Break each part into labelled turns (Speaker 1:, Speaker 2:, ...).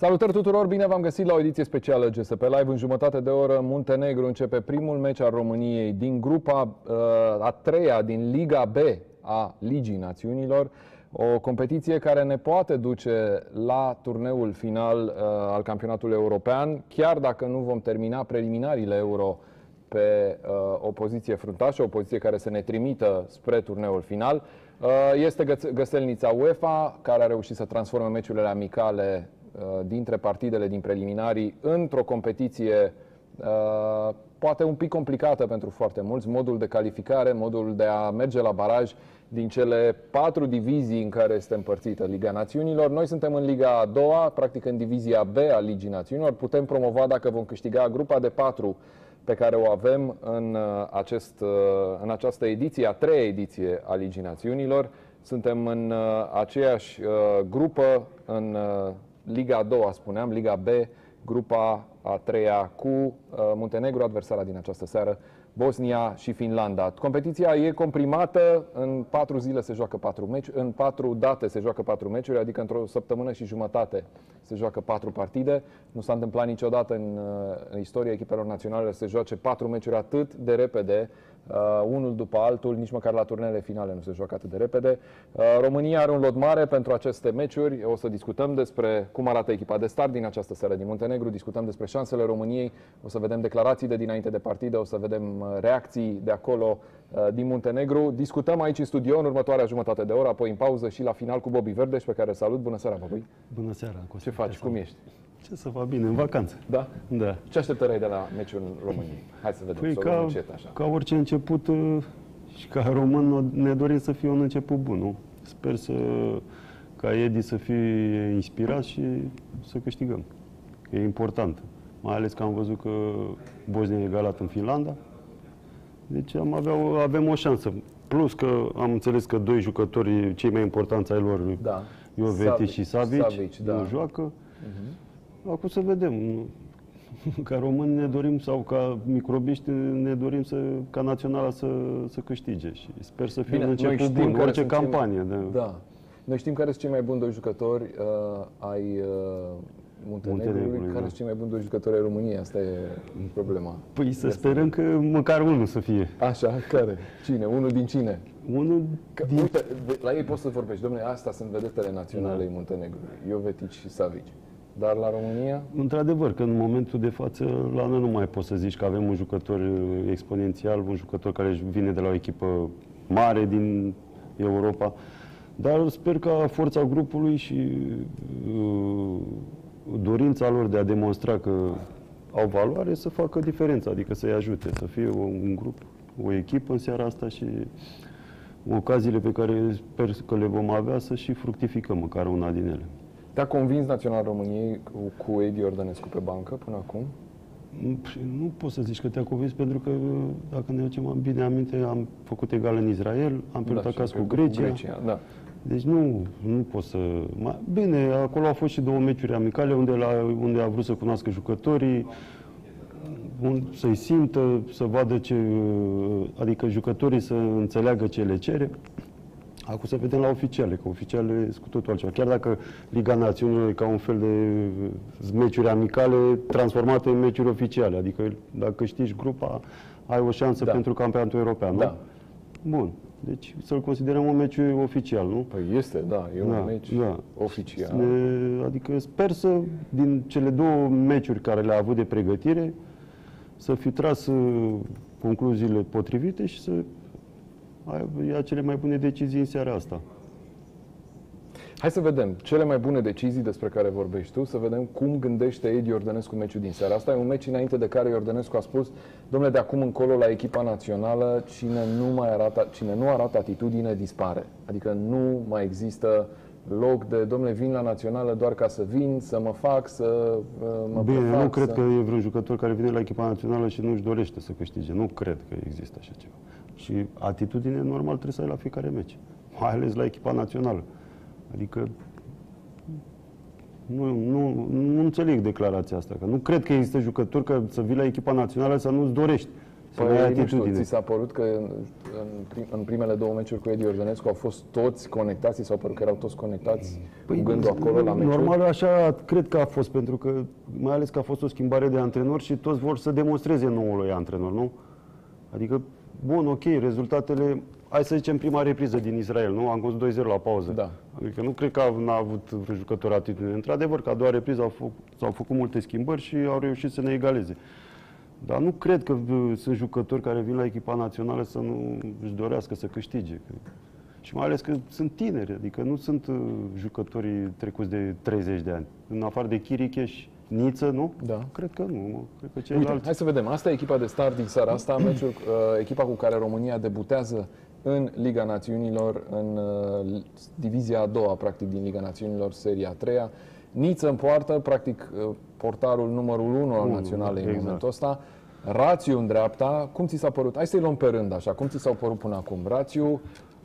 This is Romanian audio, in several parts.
Speaker 1: Salutări tuturor, bine v-am găsit la o ediție specială GSP Live. În jumătate de oră, Muntenegru începe primul meci al României din grupa a treia din Liga B a Ligii Națiunilor. O competiție care ne poate duce la turneul final al campionatului european, chiar dacă nu vom termina preliminariile Euro pe o poziție fruntașă, o poziție care să ne trimită spre turneul final. Este găselnița UEFA, care a reușit să transforme meciurile amicale dintre partidele din preliminarii într-o competiție poate un pic complicată pentru foarte mulți. Modul de calificare, modul de a merge la baraj din cele 4 divizii în care este împărțită Liga Națiunilor. Noi suntem în Liga a doua, practic în divizia B a Ligii Națiunilor. Putem promova dacă vom câștiga grupa de 4 pe care o avem în această ediție, a treia ediție a Ligii Națiunilor. Suntem în aceeași grupă, în Liga a doua, spuneam, Liga B, grupa a treia cu Muntenegru, adversara din această seară, Bosnia și Finlanda. Competiția e comprimată, în 4 zile se joacă 4 meciuri, în 4 date se joacă 4 meciuri, adică într-o săptămână și jumătate se joacă 4 partide. Nu s-a întâmplat niciodată în istoria echipelor naționale să se joace 4 meciuri atât de repede, unul după altul, nici măcar la turnele finale nu se joacă atât de repede. România are un lot mare pentru aceste meciuri. O să discutăm despre cum arată echipa de start din această seară din Muntenegru, discutăm despre șansele României, o să vedem declarații de dinainte de partidă, o să vedem reacții de acolo din Muntenegru. Discutăm aici în studio în următoarea jumătate de oră, apoi în pauză și la final cu Bobby Verdeș, pe care salut. Bună seara, Bobby!
Speaker 2: Bună seara!
Speaker 1: Ce faci? Cum ești?
Speaker 2: Ce să fac bine? În vacanță.
Speaker 1: Da?
Speaker 2: Da.
Speaker 1: Ce așteptări ai de la meciul României? Hai să vedem, să luăm încet așa.
Speaker 2: Ca orice început și ca român ne dorim să fie un început bun, nu? Sper ca Edi să fie inspirat și să câștigăm. E important. Mai ales că am văzut că Bosnia e egalat în Finlanda. Deci avem o șansă. Plus că am înțeles că 2 jucători, cei mai importanți ai lor,
Speaker 1: da.
Speaker 2: Jovetic și Savic,
Speaker 1: da.
Speaker 2: nu joacă. Acum să vedem. Ca români ne dorim, sau ca microbiști ne dorim ca naționala să câștige. Și sper să fie un început bun, orice campanie.
Speaker 1: Da. Noi știm care sunt cei mai buni 2 jucători ai Muntenegrului, care sunt cei mai buni 2 jucători ai României. Asta e problema.
Speaker 2: Păi să sperăm că măcar unul să fie.
Speaker 1: Așa, care? Cine? Unul din cine?
Speaker 2: Uite,
Speaker 1: la ei poți să vorbești. Dom'le, astea sunt vedetele naționale ai Muntenegrului. Jovetic și Savic. Dar la România?
Speaker 2: Într-adevăr, că în momentul de față la noi nu mai poți să zici că avem un jucător exponențial, un jucător care vine de la o echipă mare din Europa. Dar sper ca forța grupului și dorința lor de a demonstra că au valoare să facă diferența, adică să-i ajute, să fie un grup, o echipă în seara asta și ocaziile pe care sper că le vom avea să și fructificăm măcar una din ele.
Speaker 1: Te-a convins Național României cu Edi Iordănescu pe bancă până acum?
Speaker 2: Nu pot să zici că te-a convins, pentru că, dacă ne ducem bine aminte, am făcut egal în Israel, am pierdut acasă cu Grecia.
Speaker 1: Da.
Speaker 2: Deci nu pot să... Bine, acolo au fost și 2 meciuri amicale unde a vrut să cunoască jucătorii, să-i simtă, să vadă adică jucătorii să înțeleagă ce le cere. Acum să vedem la oficiale, că oficiale sunt cu totul altceva. Chiar dacă Liga Națiunilor e ca un fel de meciuri amicale transformate în meciuri oficiale. Adică dacă câștigi grupa, ai o șansă pentru campionatul european, nu?
Speaker 1: Da.
Speaker 2: Bun. Deci să-l considerăm un meci oficial, nu?
Speaker 1: Păi este, da. E un meci oficial.
Speaker 2: Adică sper din cele 2 meciuri care le-a avut de pregătire, să fi tras concluziile potrivite și să ia cele mai bune decizii în seara asta.
Speaker 1: Hai să vedem cele mai bune decizii despre care vorbești tu, să vedem cum gândește Edi Iordănescu meciul din seara asta. E un meci înainte de care Iordănescu a spus: dom'le, de acum încolo la echipa națională, cine nu arată atitudine dispare. Adică nu mai există loc de, dom'le, vin la națională doar ca să vin, să mă fac, să mă
Speaker 2: Bine,
Speaker 1: prefac,
Speaker 2: nu cred că e vreun jucător care vine la echipa națională și nu-și dorește să câștige. Nu cred că există așa ceva. Și atitudine normal trebuie să ai la fiecare meci, mai ales la echipa națională. Adică nu înțeleg declarația asta, că nu cred că există jucători că să vii la echipa națională să nu-ți dorești. să mai ai
Speaker 1: nu știu,
Speaker 2: atitudine.
Speaker 1: ți s-a părut că în primele două meciuri cu Edi Ordănescu au fost toți conectați, ți s-au părut că erau toți conectați cu gândul acolo la meciuri?
Speaker 2: Normal, așa cred că a fost, pentru că mai ales că a fost o schimbare de antrenor și toți vor să demonstreze noului antrenor, nu? Adică, bun, ok, rezultatele, hai să zicem prima repriză din Israel, nu? Am fost 2-0 la pauză.
Speaker 1: Da.
Speaker 2: Adică nu cred că n-a avut vreun jucător atitudine. Într-adevăr, că a doua repriză s-au făcut multe schimbări și au reușit să ne egaleze. Dar nu cred că sunt jucători care vin la echipa națională să nu își dorească să câștige. Și mai ales că sunt tineri, adică nu sunt jucătorii trecuți de 30 de ani. În afară de Chiricheș, Niță, nu?
Speaker 1: Da.
Speaker 2: Cred că nu. Cred că
Speaker 1: Uite,
Speaker 2: ceilalți...
Speaker 1: hai să vedem. Asta e echipa de start din seara asta, meciul, echipa cu care România debutează în Liga Națiunilor, în divizia a doua, practic, din Liga Națiunilor, seria a treia. Niță în poartă, practic, portarul numărul 1 al naționalei în momentul ăsta. Rațiu în dreapta. Cum ți s-a părut? Hai să-i luăm pe rând, așa. Cum ți s-au părut până acum? Rațiu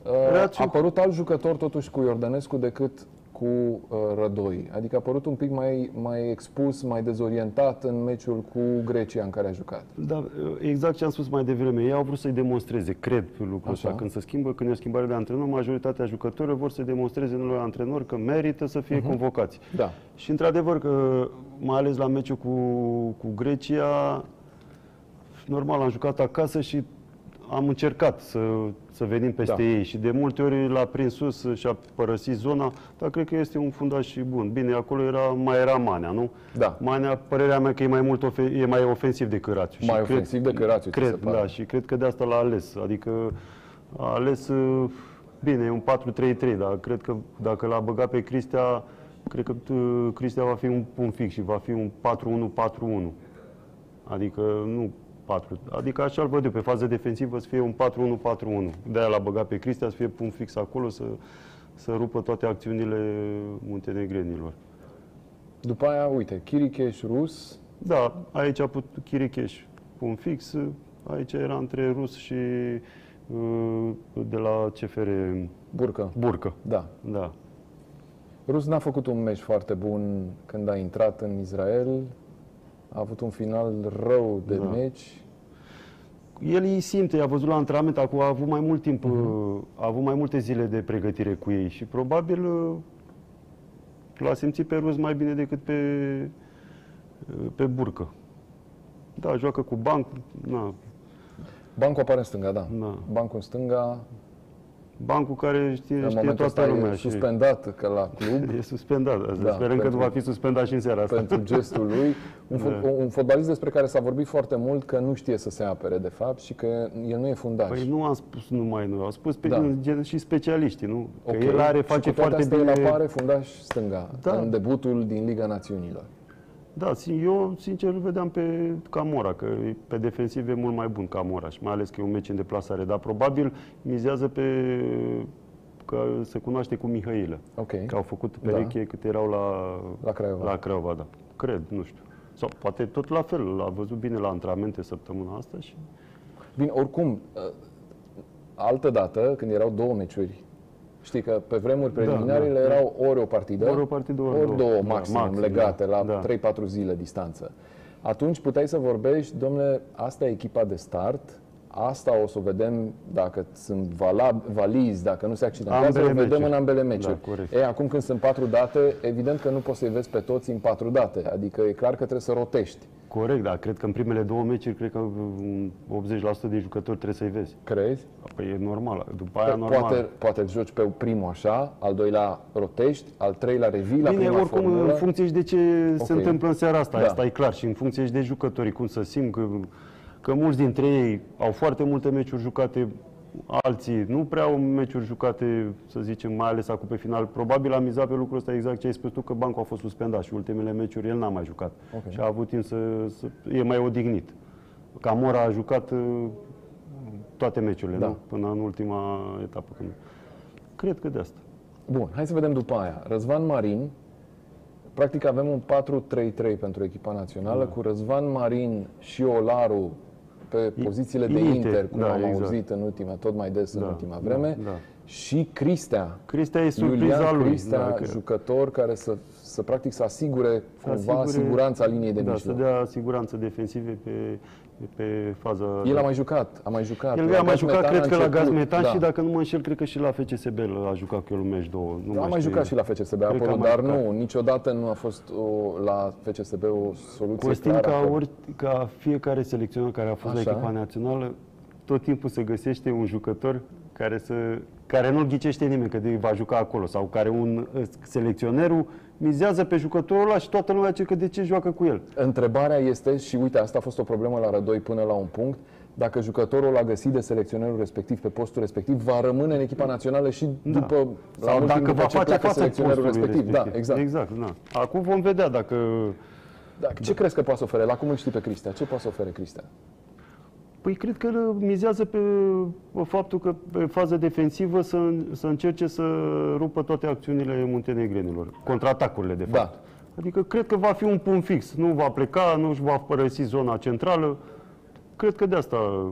Speaker 1: a părut alt jucător, totuși, cu Iordănescu decât cu Rădoi. Adică a părut un pic mai expus, mai dezorientat în meciul cu Grecia în care a jucat.
Speaker 2: Da, exact ce am spus mai devreme. Ei au vrut să-i demonstreze, cred lucrul ăsta. Când se schimbă, când e o schimbare de antrenor, majoritatea jucătorilor vor să demonstreze noului antrenor că merită să fie convocați.
Speaker 1: Da.
Speaker 2: Și într-adevăr că, mai ales la meciul cu Grecia, normal, am jucat acasă și am încercat să venim peste ei și de multe ori l-a prins sus și a părăsit zona, dar cred că este un fundaș și bun. Bine, acolo mai era Manea, nu?
Speaker 1: Da.
Speaker 2: Manea, părerea mea că e mai ofensiv decât Rațiu.
Speaker 1: Mai ofensiv decât Rațiu, ți se
Speaker 2: Cred,
Speaker 1: pare?
Speaker 2: da, și cred că de asta l-a ales. Adică a ales, bine, e un 4-3-3, dar cred că dacă l-a băgat pe Cristea, cred că Cristea va fi un fix și va fi un 4-1-4-1. Adică nu 4. Adică așa îl văd eu, pe fază defensivă să fie un 4-1-4-1. De-aia l-a băgat pe Cristea, să fie un fix acolo, să rupă toate acțiunile muntenegrenilor.
Speaker 1: După aia, uite, Chiricheș, Rus.
Speaker 2: Da, aici a putut Chiricheș un fix, aici era între Rus și de la CFR Burcă.
Speaker 1: Da.
Speaker 2: Da.
Speaker 1: Rus n-a făcut un meci foarte bun când a intrat în Israel. A avut un final rău de meci.
Speaker 2: El îi simte, a văzut la antrenament, acum a avut mai mult timp, a avut mai multe zile de pregătire cu ei și probabil l-a simțit pe Rus mai bine decât pe Burcă. Da, joacă cu Bancu. Na.
Speaker 1: Bancul apare în stânga, da.
Speaker 2: Da.
Speaker 1: Bancul în stânga.
Speaker 2: Bancul care știe
Speaker 1: momentul
Speaker 2: toată
Speaker 1: ăsta
Speaker 2: lumea.
Speaker 1: e suspendat că la club.
Speaker 2: E suspendat.
Speaker 1: Da,
Speaker 2: sperăm că nu va fi suspendat și în seara asta.
Speaker 1: Pentru gestul lui. Un fotbalist despre care s-a vorbit foarte mult că nu știe să se apere, de fapt, și că el nu e fundaș.
Speaker 2: Păi nu am spus numai noi, au spus și specialiștii, nu? Că
Speaker 1: Okay.
Speaker 2: el face foarte bine.
Speaker 1: El apare fundaș stânga, în debutul din Liga Națiunilor.
Speaker 2: Da, eu sincer îl vedeam pe Camora, că pe defensiv e mult mai bun Camora și mai ales că e un meci în deplasare, dar probabil mizează că se cunoaște cu Mihailă.
Speaker 1: Okay.
Speaker 2: Că au făcut pereche cât erau la Craiova, da. Cred, nu știu. Sau poate tot la fel, l-a văzut bine la antrenamente săptămâna asta și...
Speaker 1: Bine, oricum, altă dată, când erau două meciuri, știi că pe vremuri preliminarele erau ori o partidă, ori două maxim legate la 3-4 zile distanță. Atunci puteai să vorbești, domnule, asta e echipa de start, asta o să o vedem dacă sunt valizi, dacă nu se accidentează, o vedem în ambele meciuri. Da, acum când sunt 4 date, evident că nu poți să-i vezi pe toți în 4 date, adică e clar că trebuie să rotești.
Speaker 2: Corect, dar cred că în primele două meciuri, cred că 80% de jucători trebuie să-i vezi.
Speaker 1: Crezi?
Speaker 2: Păi e normal, după aia normal.
Speaker 1: Poate joci pe primul așa, al doilea rotești, al treilea revii la prima
Speaker 2: oricum,
Speaker 1: formulă.
Speaker 2: În funcție și de ce se întâmplă în seara asta, asta e clar, și în funcție și de jucătorii, cum să simt că mulți dintre ei au foarte multe meciuri jucate, alții nu prea au meciuri jucate, să zicem, mai ales acum pe final. Probabil am mizat pe lucrul ăsta exact ce ai spus tu, că Bancu a fost suspendat și ultimele meciuri el n-a mai jucat. Și a avut timp e mai odihnit. Camora a jucat toate meciurile, nu? Până în ultima etapă. Cred că de asta.
Speaker 1: Bun, hai să vedem după aia. Răzvan Marin, practic avem un 4-3-3 pentru echipa națională, cu Răzvan Marin și Olaru pe pozițiile de Inter, cum am auzit în tot mai des în ultima vreme, și Cristea.
Speaker 2: Cristea e surpriza lui.
Speaker 1: Cristea, jucător care practic să asigure cumva siguranța liniei de mijloc.
Speaker 2: Să dea siguranță defensive pe faza...
Speaker 1: El a mai jucat, a mai jucat.
Speaker 2: El a mai jucat, cred că la Gaz Metan
Speaker 1: da.
Speaker 2: și dacă nu mă înșel, cred că și la FCSB a jucat cu el un meci, două. Nu
Speaker 1: a mai jucat și la FCSB, apărut, dar nu, niciodată nu a fost la FCSB o soluție
Speaker 2: Costin,
Speaker 1: clară.
Speaker 2: ca fiecare selecționer care a fost la echipa națională, tot timpul se găsește un jucător care nu-l ghicește nimeni că va juca acolo, sau care selecționerul mizează pe jucătorul ăla și toată lumea zice că de ce joacă cu el.
Speaker 1: Întrebarea este, și uite, asta a fost o problemă la Rădoi până la un punct, dacă jucătorul l-a găsit de selecționerul respectiv pe postul respectiv, va rămâne în echipa națională și după,
Speaker 2: sau dacă va face față
Speaker 1: selecționerul respectiv. Da, exact.
Speaker 2: Exact, da. Acum vom vedea dacă...
Speaker 1: Ce crezi că poate să ofere? La cum îl știi pe Cristea? Ce poate să ofere Cristea?
Speaker 2: Păi cred că mizează pe faptul că pe fază defensivă să încerce să rupă toate acțiunile muntenegrenilor, contraatacurile de fapt.
Speaker 1: Da.
Speaker 2: Adică cred că va fi un punct fix, nu va pleca, nu își va părăsi zona centrală. Cred că de asta,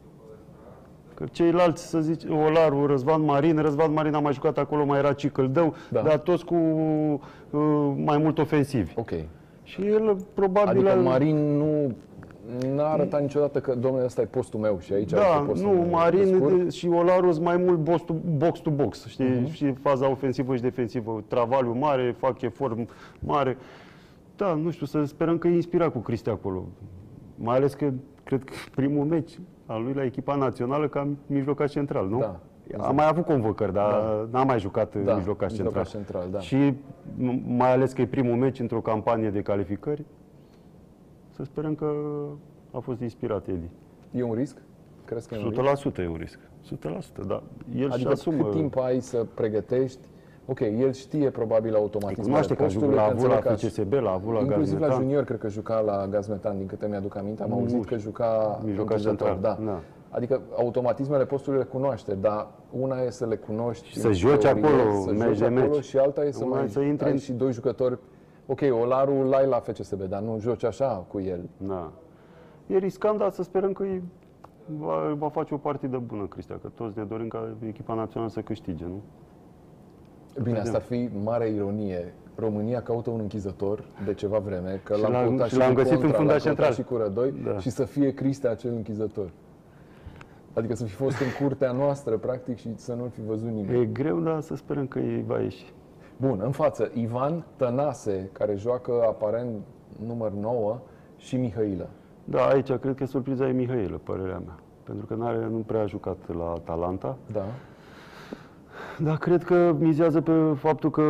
Speaker 2: că ceilalți, să zici, Olaru, Răzvan Marin a mai jucat acolo, mai era Cicăldău, dar toți cu mai mult ofensivi.
Speaker 1: Ok.
Speaker 2: Și el probabil...
Speaker 1: Adică Marin n-a arătat niciodată că, domnule, ăsta e postul meu și aici
Speaker 2: da, nu, Marin și Olaru sunt mai mult box-to-box, știi? Și faza ofensivă și defensivă. Travaliu mare, fac efort mare. Da, nu știu, să sperăm că e inspirat cu Cristi acolo. Mai ales că, cred că primul meci al lui la echipa națională ca mijlocaș central, nu?
Speaker 1: Da.
Speaker 2: Exact. A mai avut convocări, dar n-a mai jucat mijlocaș central.
Speaker 1: Da.
Speaker 2: Și mai ales că e primul meci într-o campanie de calificări, să sperăm că a fost inspirat Edi.
Speaker 1: E un risc? Crezi că e un
Speaker 2: risc? 100% e un risc. 100%, da. El
Speaker 1: adică cât timp ai să pregătești? Ok, el știe probabil automatismul.
Speaker 2: Cunoaște că l-a avut la FCSB, l-a avut la Gaz Metan.
Speaker 1: Inclusiv la junior, cred că juca la Gaz Metan, din câte mi-aduc aminte. Am auzit că juca
Speaker 2: mijlocaș central.
Speaker 1: Da. Adică automatismele postului le cunoaște, dar una e să le cunoști
Speaker 2: să joci acolo,
Speaker 1: și alta e să mai ai și doi jucători. Ok, Olaru l-ai la FCSB, dar nu joci așa cu el.
Speaker 2: Da. E riscant, dar să sperăm că va face o partidă bună, Cristea, că toți ne dorim ca echipa națională să câștige, nu?
Speaker 1: Bine, asta ar fi mare ironie. România caută un închizător de ceva vreme, că
Speaker 2: l-am găsit în fundaș central
Speaker 1: și cu Rădoi, și să fie Cristea acel închizător. Adică să fi fost în curtea noastră, practic, și să nu-l fi văzut nimeni.
Speaker 2: E greu, dar să sperăm că ei va ieși.
Speaker 1: Bun, în față, Ivan Tănase, care joacă aparent număr 9, și Mihailă.
Speaker 2: Da, aici cred că surpriza e Mihailă, părerea mea. Pentru că nu prea a jucat la Atalanta.
Speaker 1: Da.
Speaker 2: Dar cred că mizează pe faptul că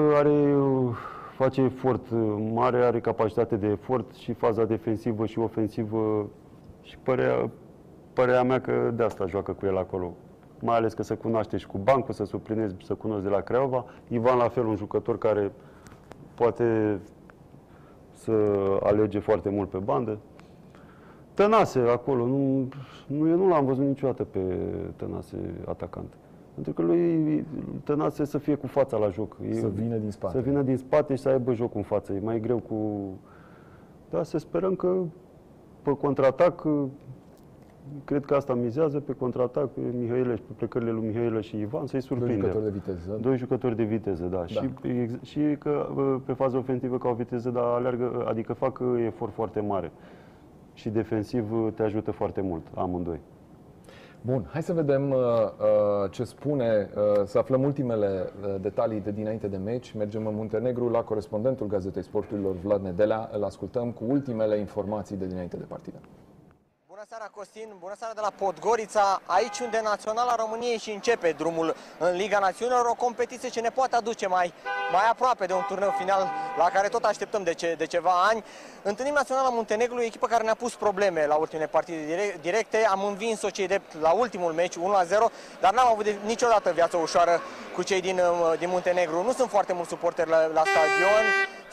Speaker 2: face efort mare, are capacitate de efort și faza defensivă și ofensivă. Și părerea mea că de asta joacă cu el acolo. Mai ales că se cunoaște și cu bancul, să suplinezi, să cunoști de la Craiova. Ivan, la fel, un jucător care poate să alege foarte mult pe bandă. Tănase acolo, eu nu l-am văzut niciodată pe Tănase atacant. Pentru că lui Tănase să fie cu fața la joc.
Speaker 1: Să vină din spate.
Speaker 2: Să vină din spate și să aibă jocul în față. E mai greu cu... Da, să sperăm că pe contraatac, cred că asta mizează, pe contraatac, pe Mihailă și pe plecările lui Mihailă și Ivan, să-i surprinde.
Speaker 1: Doi jucători de viteză.
Speaker 2: Doi jucători de viteză, da. Și că pe fază ofensivă ca o viteză, dar alergă, adică fac efort foarte mare. Și defensiv te ajută foarte mult, amândoi.
Speaker 1: Bun, hai să vedem ce spune, să aflăm ultimele detalii de dinainte de meci. Mergem în Muntenegru la corespondentul Gazetei Sporturilor, Vlad Nedelea. Îl ascultăm cu ultimele informații de dinainte de partidă.
Speaker 3: Bună seara, Costin! Bună seara de la Podgorița, aici unde Naționala României și începe drumul în Liga Națiunilor, o competiție ce ne poate aduce mai aproape de un turneu final la care tot așteptăm de ceva ani. Întâlnim Naționala Muntenegru, o echipă care ne-a pus probleme la ultimele partide directe. Am învins-o cei drept la ultimul meci, 1-0, dar n-am avut niciodată viață ușoară cu cei din Muntenegru. Nu sunt foarte mulți suporteri la stadion.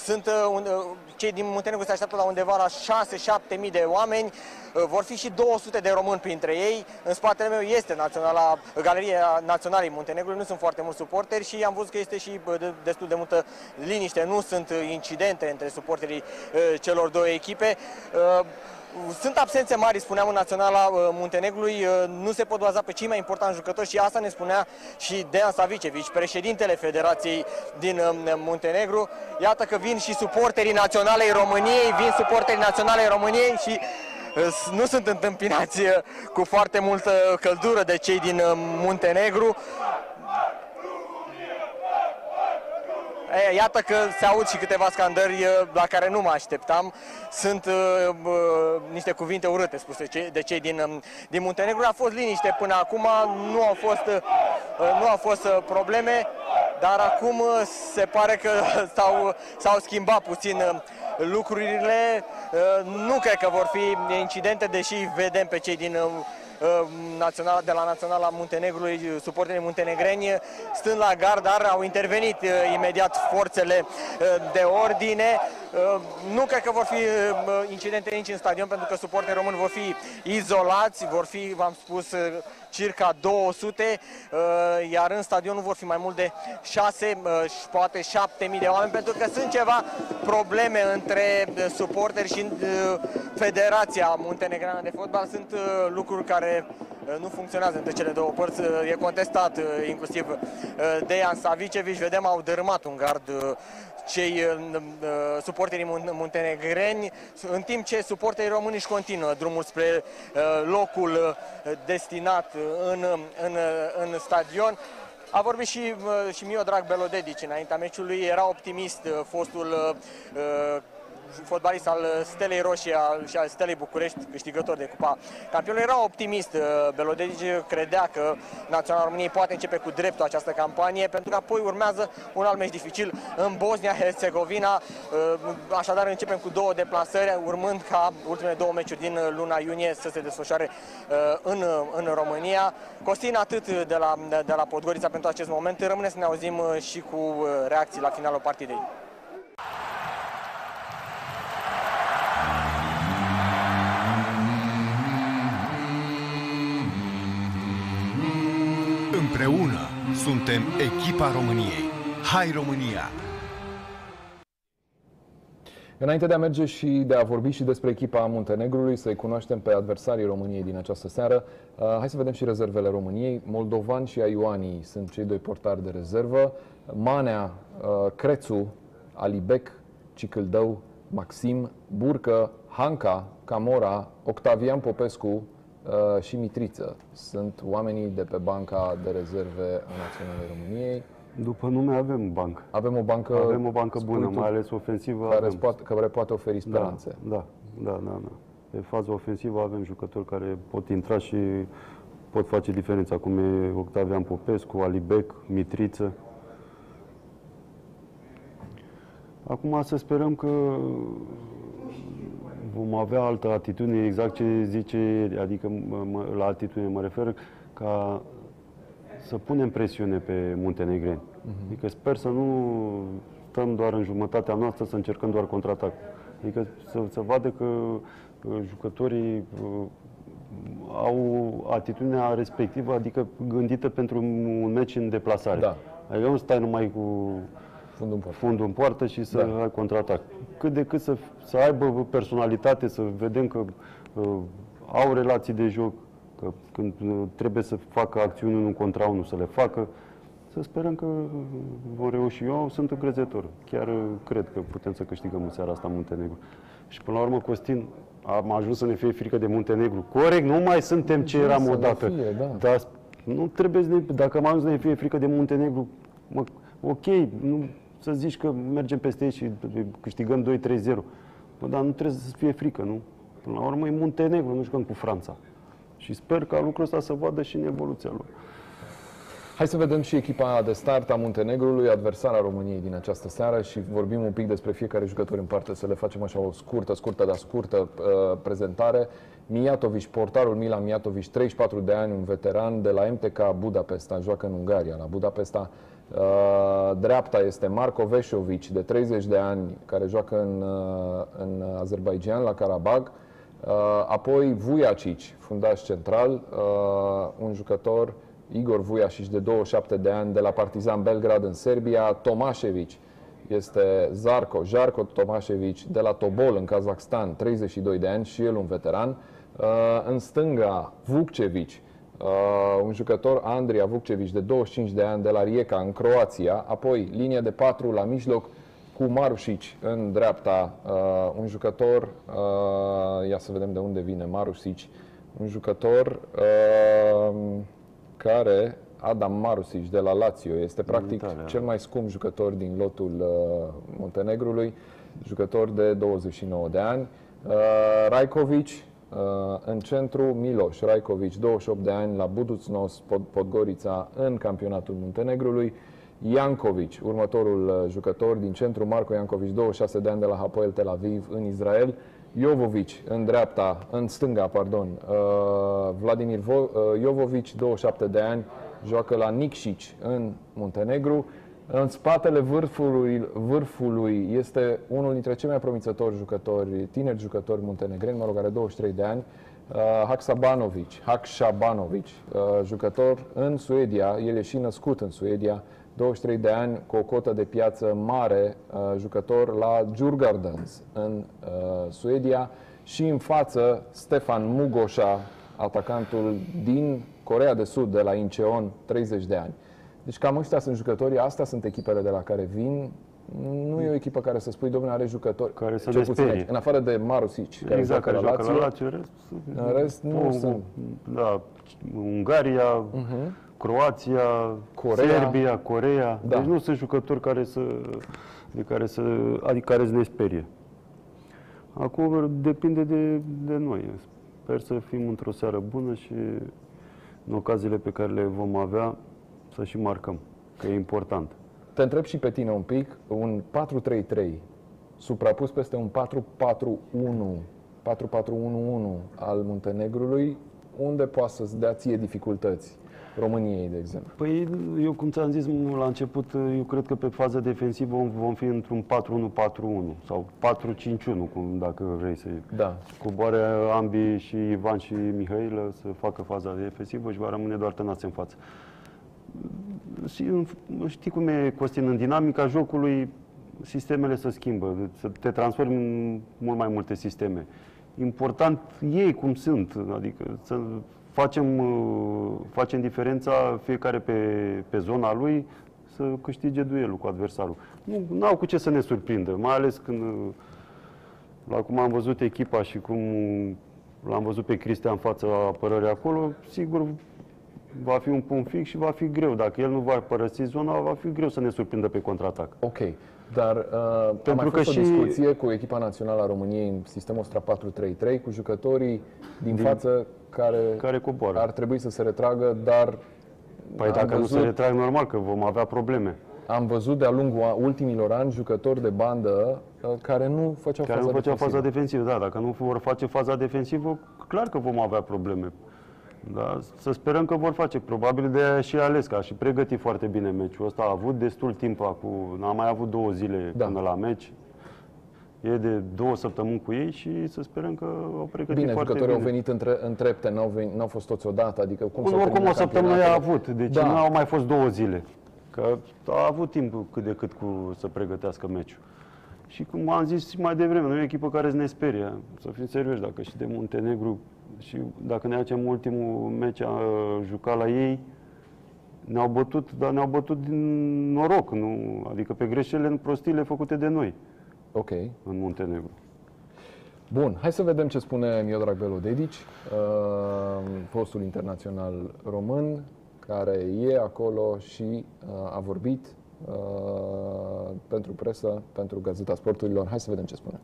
Speaker 3: Cei din Muntenegru se așteaptă la undeva la 6-7 mii de oameni. Vor fi și 200 de români printre ei. În spatele meu este Galeria Naționalei Muntenegrului. Nu sunt foarte mulți suporteri și am văzut că este și destul de multă liniște. Nu sunt incidente între suporterii celor două echipe. Sunt absențe mari, spuneam, în Naționala Muntenegrului, nu se pot baza pe cei mai importanti jucători și asta ne spunea și Dejan Savicevic, președintele Federației din Muntenegru. Iată că vin și suporterii Naționalei României, și nu sunt întâmpinați cu foarte multă căldură de cei din Muntenegru. Iată că se aud și câteva scandări la care nu mă așteptam. Sunt niște cuvinte urâte spuse de cei din Muntenegru. A fost liniște până acum, nu au fost probleme, dar acum se pare că s-au schimbat puțin lucrurile. Nu cred că vor fi incidente, deși vedem pe cei de la Naționala Muntenegrului, suporterii muntenegreni, stând la gard, dar au intervenit imediat forțele de ordine. Nu cred că vor fi incidente nici în stadion, pentru că suporterii români vor fi izolați, vor fi, v-am spus, circa 200, iar în stadion nu vor fi mai mult de 6, poate 7.000 de oameni, pentru că sunt ceva probleme între suporteri și Federația Muntenegreană de Fotbal. Sunt lucruri care nu funcționează între cele două părți. E contestat inclusiv Dejan Savicevic. Vedem, au dărâmat un gard cei suporterii muntenegreni, în timp ce suporterii români își continuă drumul spre locul destinat în stadion. A vorbit și Miodrag Belodedici înaintea meciului, era optimist fostul fotbalist al Stelei Roșii și al Stelei București, câștigător de Cupa Campionilor. Era optimist Belodedici, credea că Naționala României poate începe cu dreptul această campanie, pentru că apoi urmează un alt meci dificil în Bosnia-Herzegovina. Așadar începem cu 2 deplasări, urmând ca ultimele 2 meciuri din luna iunie să se desfășoare în România. Costin, atât de la Podgorița pentru acest moment. Rămâne să ne auzim și cu reacții la finalul partidei.
Speaker 4: Împreună suntem echipa României. Hai România!
Speaker 1: Înainte de a merge și de a vorbi și despre echipa Muntenegrului, să-i cunoaștem pe adversarii României din această seară, hai să vedem și rezervele României. Moldovan și Ioani sunt cei 2 portari de rezervă. Manea, Crețu, Alibec, Cicâldău, Maxim, Burcă, Hanca, Camora, Octavian Popescu și Mitriță sunt oamenii de pe banca de rezerve a Naționalei României.
Speaker 2: După nume avem bancă.
Speaker 1: Avem o bancă
Speaker 2: bună, mai ales ofensivă.
Speaker 1: Care poate oferi speranțe.
Speaker 2: Da. Pe faza ofensivă avem jucători care pot intra și pot face diferența, cum e Octavian Popescu, Alibec, Mitriță. Acum să sperăm că vom avea altă atitudine, exact ce zice, adică la atitudine mă refer, ca să punem presiune pe muntenegreni. Adică sper să nu stăm doar în jumătatea noastră, să încercăm doar contraatac. Adică să vadă că jucătorii au atitudinea respectivă, adică gândită pentru un meci în deplasare.
Speaker 1: Da.
Speaker 2: Adică nu stai numai cu fundul în poartă și să ai contraatac. Cât de cât să aibă personalitate, să vedem că au relații de joc, că când trebuie să facă acțiuni unul contra unul, să le facă. Să sperăm că vor reuși. Eu sunt încrezător. Chiar cred că putem să câștigăm în seara asta Muntenegru. Și până la urmă, Costin, am ajuns să ne fie frică de Muntenegru. Corect, nu mai suntem ce eram odată. Dar nu trebuie să ne, dacă am ajuns să ne fie frică de Muntenegru, ok, nu să zici că mergem peste ei și câștigăm 2-3-0. Dar nu trebuie să fie frică, nu? Până la urmă e Muntenegru, nu jucăm cu Franța. Și sper ca lucrul ăsta să vadă și în evoluția lor.
Speaker 1: Hai să vedem și echipa de start a Muntenegrului, adversara României din această seară, și vorbim un pic despre fiecare jucător în parte, să le facem așa o scurtă prezentare. Mijatovic, portarul Milan Mijatovic, 34 de ani, un veteran de la MTK Budapesta, joacă în Ungaria, la Budapesta. Dreapta este Marco Veșovic, de 30 de ani, care joacă în Azerbaijan, la Karabag. Apoi Vujacic, fundaș central, un jucător, Igor Vujacic, de 27 de ani, de la Partizan Belgrad în Serbia. Tomašević este Jarko Tomašević, de la Tobol în Kazakhstan, 32 de ani, și el un veteran. În stânga, Vukcevic, un jucător, Andrija Vukcevic, de 25 de ani, de la Rijeka în Croația. Apoi linia de 4 la mijloc, cu Marusic în dreapta, un jucător, ia să vedem de unde vine Marusic, un jucător care, Adam Marusic de la Lazio, este practic cel mai scump jucător din lotul Muntenegrului, jucător de 29 de ani. Rajkovic în centru, Miloš Rajkovic, 28 de ani, la Budućnost Podgorița în campionatul Muntenegrului. Jankovic, următorul jucător din centru, Marko Jankovic, 26 de ani, de la Hapoel Tel Aviv în Israel. Jovovic în stânga, Vladimir Jovovic, 27 de ani, joacă la Nikšić în Muntenegru. În spatele vârfului este unul dintre cei mai promițători tineri jucători muntenegreni, are 23 de ani, Haksabanovic, jucător în Suedia, el e și născut în Suedia, 23 de ani, cu o cotă de piață mare, jucător la Djurgårdens în Suedia, și în față Stefan Mugoša, atacantul din Coreea de Sud, de la Incheon, 30 de ani. Deci cam ăștia sunt jucătorii, astea sunt echipele de la care vin. Nu e o echipă care să spui, domnule, are jucători
Speaker 2: care să le sperie.
Speaker 1: În afară de Marusic, care joacă la Lazio, în rest nu sunt.
Speaker 2: Da, Ungaria, Croația, Serbia, Coreea. Da. Deci nu sunt jucători care care să ne sperie. Acum depinde de noi. Sper să fim într-o seară bună și în ocaziile pe care le vom avea să și marcăm, că e important.
Speaker 1: Te întreb și pe tine un pic, un 4-3-3 suprapus peste un 4-4-1 al Muntenegrului, unde poate să-ți dea ție dificultăți? României, de exemplu.
Speaker 2: Păi, eu cum ți-am zis la început, eu cred că pe fază defensivă vom fi într-un 4-1-4-1 sau 4-5-1, dacă vrei să coboare ambii, și Ivan și Mihail, să facă faza defensivă și va rămâne doar Tănase în față. Și știi cum e, Costin, în dinamica jocului sistemele se schimbă, să te transformi în mult mai multe sisteme. Important ei cum sunt, adică să facem diferența fiecare pe zona lui, să câștige duelul cu adversarul. Nu au cu ce să ne surprindă, mai ales când, cum am văzut echipa și cum l-am văzut pe Cristian în fața apărării acolo, sigur va fi un punct fix și va fi greu. Dacă el nu va părăsi zona, va fi greu să ne surprindă pe contraatac.
Speaker 1: Ok, dar a mai fost o discuție cu echipa națională a României în sistemul ăsta 4-3-3, cu jucătorii din față care
Speaker 2: coboară.
Speaker 1: Ar trebui să se retragă, dar...
Speaker 2: Păi dacă nu se retrag, normal că vom avea probleme.
Speaker 1: Am văzut de-a lungul ultimilor ani jucători de bandă care nu făceau faza defensivă.
Speaker 2: Da, dacă nu vor face faza defensivă, clar că vom avea probleme. Da, să sperăm că vor face. Probabil de aia și ales, că a și pregătit foarte bine meciul ăsta. A avut destul timp acum, n-a mai avut 2 zile până la meci. E de 2 săptămâni cu ei și să sperăm că au pregătit foarte bine.
Speaker 1: Jucătorii au venit în trepte, n-au fost toți odată, adică
Speaker 2: oricum o săptămână i-a avut, deci nu au mai fost 2 zile. Că a avut timp cât de cât să pregătească meciul. Și cum am zis mai devreme, nu e o echipă care să ne sperie. Să fim serioși, dacă și de Muntenegru, și dacă ne facem ultimul meci jucat la ei, ne-au bătut, dar ne-au bătut din noroc, nu? Adică pe greșelile, prostiile făcute de noi.
Speaker 1: Ok.
Speaker 2: În Muntenegru.
Speaker 1: Bun, hai să vedem ce spune Miodrag Belodedic, fostul internațional român, care e acolo și a vorbit pentru presă, pentru Gazeta Sporturilor. Hai să vedem ce spune.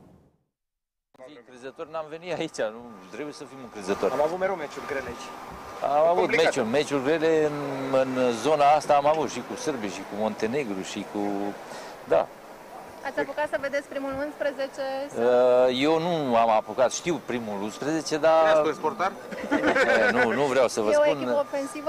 Speaker 5: Încrezători n-am venit aici, nu trebuie să fim încrezători.
Speaker 3: Am avut mereu meciuri grele aici.
Speaker 5: Am avut meciuri grele în zona asta, am avut și cu sârbii, și cu Montenegru, și cu... Da.
Speaker 6: Ați apucat să vedeți primul 11?
Speaker 5: Eu nu am apucat, știu primul 11, dar...
Speaker 3: Vreau să sportar?
Speaker 5: Nu vreau să vă spun.
Speaker 6: E o echipă ofensivă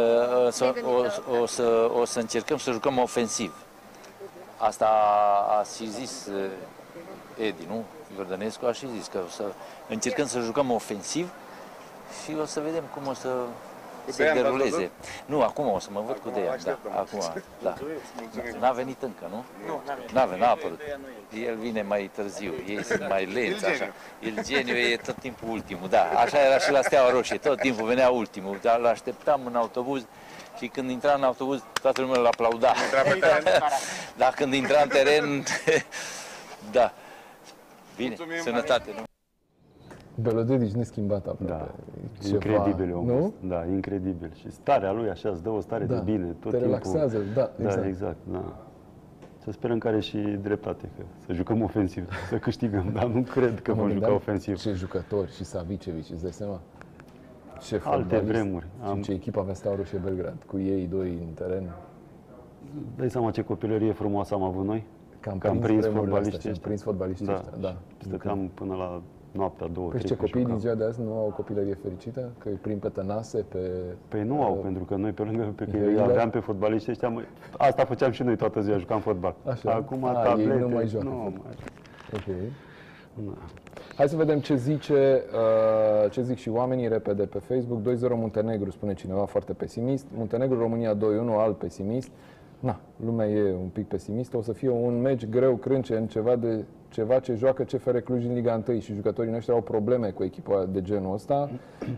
Speaker 6: sau?
Speaker 5: O să încercăm să jucăm ofensiv. Asta a și zis Edi, nu? Iordănescu a și zis că o să încercăm să jucăm ofensiv și o să vedem cum o să se deruleze. Nu, acum o să mă văd cu Dejan, da, acum, da. N-a venit încă, nu? Nu, n-a apărut. El vine mai târziu, ei sunt mai lenți, așa. El geniu e tot timpul ultimul, da. Așa era și la Steaua Roșie, tot timpul venea ultimul, dar l-așteptam în autobuz și când intra în autobuz, toată lumea îl aplauda. Dar când intra în teren, da. Bine,
Speaker 7: Mulțumim,
Speaker 5: sănătate, nu?
Speaker 1: Belodedici neschimbat aproape.
Speaker 2: Da,
Speaker 1: Ceva,
Speaker 2: incredibil omul.
Speaker 1: nu?
Speaker 2: Da, incredibil. Și starea lui așa îți dă o stare
Speaker 1: Da,
Speaker 2: de bine. Tot
Speaker 1: te
Speaker 2: timpul.
Speaker 1: relaxează, da, exact.
Speaker 2: Da, exact, da. Să sperăm că are și dreptate, că să jucăm ofensiv, să câștigăm, dar nu cred că
Speaker 1: Mă
Speaker 2: vom juca
Speaker 1: gândeam
Speaker 2: ofensiv.
Speaker 1: Ce jucători, și Savicevic, îți dai seama? Ce
Speaker 2: Alte
Speaker 1: fotbalist
Speaker 2: vremuri.
Speaker 1: Și ce echipă avea Steaua Roșie Belgrad, cu ei doi în teren.
Speaker 2: Dai seama ce copilărie frumoasă am avut noi?
Speaker 1: Că am
Speaker 2: prins
Speaker 1: vremurile
Speaker 2: fotbaliștii
Speaker 1: astea, am
Speaker 2: ăștia.
Speaker 1: prins fotbaliștii
Speaker 2: Da.
Speaker 1: ăștia, da.
Speaker 2: Stăteam până la noaptea 2-3.
Speaker 1: Păi ce copii din ziua de azi nu au o copilărie fericită? Că îi prind pe tănase, pe...
Speaker 2: Păi nu au, pentru că noi pe lângă pe care îi
Speaker 1: Mihăile?
Speaker 2: aveam pe fotbaliștii ăștia, asta făceam și noi toată ziua, jucam fotbal.
Speaker 1: Așa.
Speaker 2: Acum
Speaker 1: Ei
Speaker 2: tablete,
Speaker 1: nu mai joacă
Speaker 2: nu
Speaker 1: fotbal.
Speaker 2: mai.
Speaker 1: Ok. Hai să vedem ce zic și oamenii repede pe Facebook. 2-0 Muntenegru, spune cineva foarte pesimist. Muntenegru, România 2-1, alt pesimist. Na, lumea e un pic pesimistă. O să fie un meci greu, crâncen, ceva ce joacă CFR Cluj în Liga 1 și jucătorii noștri au probleme cu echipa de genul ăsta.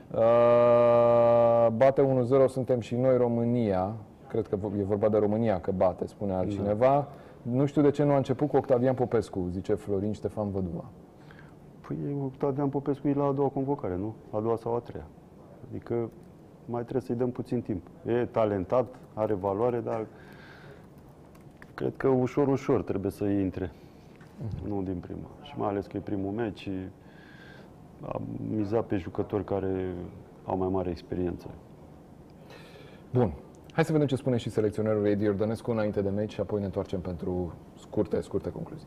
Speaker 1: Bate 1-0, suntem și noi România. Cred că e vorba de România că bate, spune altcineva. Nu știu de ce nu a început cu Octavian Popescu, zice Florin Ștefan Văduva.
Speaker 2: Păi Octavian Popescu e la a doua convocare, nu? A doua sau a treia. Adică mai trebuie să-i dăm puțin timp. E talentat, are valoare, dar cred că ușor, ușor trebuie să intre. Nu din prima. Și mai ales că e primul meci și am mizat pe jucători care au mai mare experiență.
Speaker 1: Bun. Hai să vedem ce spune și selecționerul Edi Iordănescu înainte de meci și apoi ne întoarcem pentru scurte concluzii.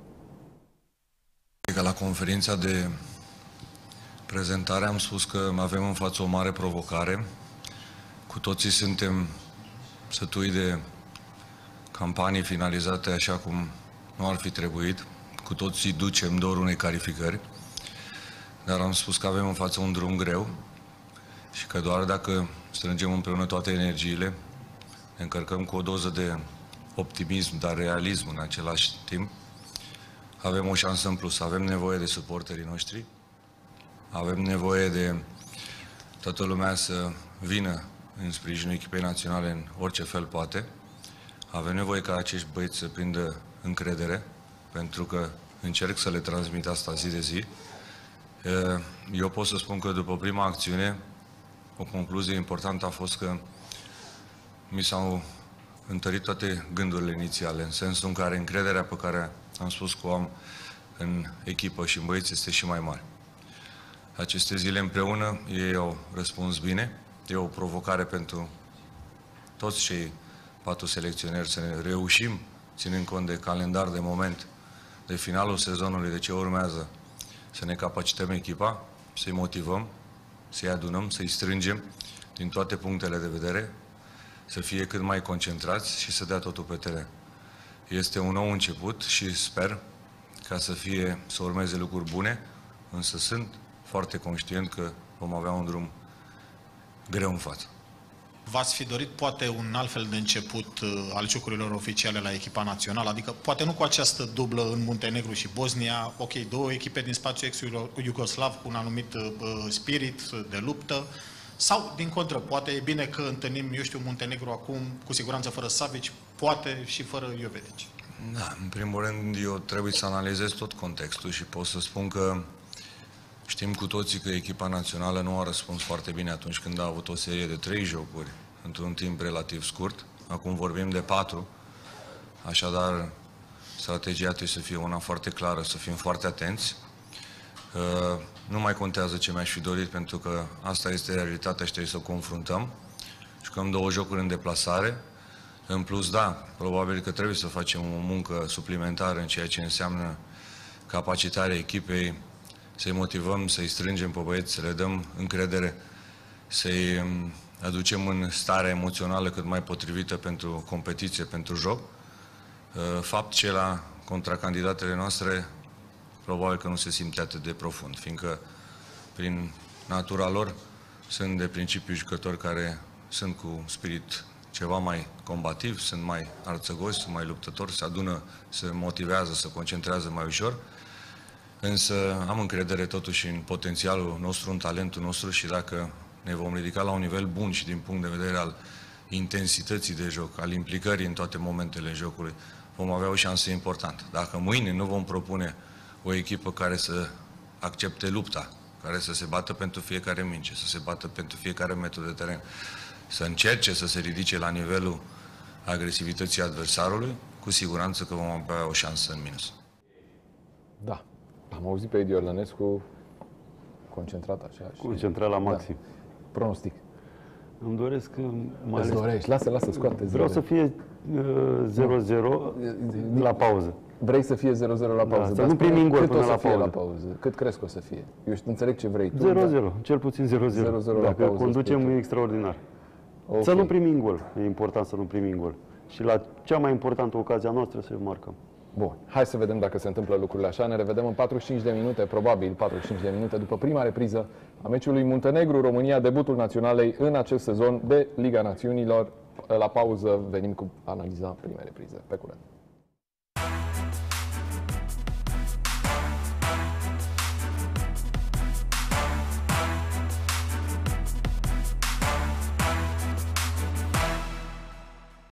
Speaker 8: Că la conferința de prezentare am spus că avem în față o mare provocare. Cu toții suntem sătui de campanii finalizate așa cum nu ar fi trebuit. Cu toții ducem dorul unei calificări. Dar am spus că avem în față un drum greu și că doar dacă strângem împreună toate energiile, ne încărcăm cu o doză de optimism, dar realism în același timp, avem o șansă în plus. Avem nevoie de suporterii noștri, avem nevoie de toată lumea să vină în sprijinul echipei naționale în orice fel poate. Avem nevoie ca acești băieți să prindă încredere, pentru că încerc să le transmit asta zi de zi. Eu pot să spun că după prima acțiune, o concluzie importantă a fost că mi s-au întărit toate gândurile inițiale, în sensul în care încrederea pe care am spus că o am în echipă și în băieți este și mai mare. Aceste zile împreună, ei au răspuns bine, e o provocare pentru toți cei 4 selecționeri să ne reușim, ținând cont de calendar, de moment, de finalul sezonului, de ce urmează, să ne capacităm echipa, să-i motivăm, să-i adunăm, să-i strângem din toate punctele de vedere, să fie cât mai concentrați și să dea totul pe teren. Este un nou început și sper ca să urmeze lucruri bune, însă sunt foarte conștient că vom avea un drum greu în față.
Speaker 9: V-ați fi dorit poate un altfel de început al jocurilor oficiale la echipa națională? Adică poate nu cu această dublă în Muntenegru și Bosnia, ok, 2 echipe din spațiul ex-iugoslav cu un anumit spirit de luptă, sau, din contră, poate e bine că întâlnim, eu știu, Muntenegru acum, cu siguranță fără Savic, poate și fără Jovetic.
Speaker 8: Da, în primul rând, eu trebuie să analizez tot contextul și pot să spun că știm cu toții că echipa națională nu a răspuns foarte bine atunci când a avut o serie de 3 jocuri într-un timp relativ scurt. Acum vorbim de 4, așadar strategia trebuie să fie una foarte clară, să fim foarte atenți. Nu mai contează ce mi-aș fi dorit, pentru că asta este realitatea și trebuie să o confruntăm. Jucăm 2 jocuri în deplasare. În plus, da, probabil că trebuie să facem o muncă suplimentară în ceea ce înseamnă capacitarea echipei, să-i motivăm, să-i strângem pe băieți, să le dăm încredere, să-i aducem în starea emoțională cât mai potrivită pentru competiție, pentru joc. Fapt ce la contracandidatele noastre probabil că nu se simte atât de profund, fiindcă prin natura lor sunt de principiu jucători care sunt cu spirit ceva mai combativ, sunt mai arțăgoși, sunt mai luptători, se adună, se motivează, se concentrează mai ușor. Însă am încredere totuși în potențialul nostru, în talentul nostru și dacă ne vom ridica la un nivel bun și din punct de vedere al intensității de joc, al implicării în toate momentele jocului, vom avea o șansă importantă. Dacă mâine nu vom propune o echipă care să accepte lupta, care să se bată pentru fiecare minge, să se bată pentru fiecare metru de teren, să încerce să se ridice la nivelul agresivității adversarului, cu siguranță că vom avea o șansă în minus.
Speaker 1: Da. Am auzit pe Edi Iordănescu concentrat așa.
Speaker 2: Concentrat la maxim.
Speaker 1: Da. Pronostic.
Speaker 2: Îmi doresc mai
Speaker 1: Îți dorești. Lasă, scoate.
Speaker 2: Vreau să fie 0-0 la pauză.
Speaker 1: Vrei să fie 0-0 la pauză.
Speaker 2: Da, să nu primim gol până
Speaker 1: la pauză. Cât crezi că o să fie? Eu înțeleg ce vrei tu.
Speaker 2: 0-0, cel puțin 0-0.
Speaker 1: 0-0
Speaker 2: Dacă conducem, e extraordinar.
Speaker 1: Okay.
Speaker 2: Să nu primim gol. E important să nu primim gol. Și la cea mai importantă ocazia noastră să marcăm.
Speaker 1: Bun. Hai să vedem dacă se întâmplă lucrurile așa. Ne revedem în 45 de minute, probabil 45 de minute, după prima repriză a meciului Muntenegru-România, debutul naționalei în acest sezon de Liga Națiunilor. La pauză venim cu analiza primei reprize. Pe curând.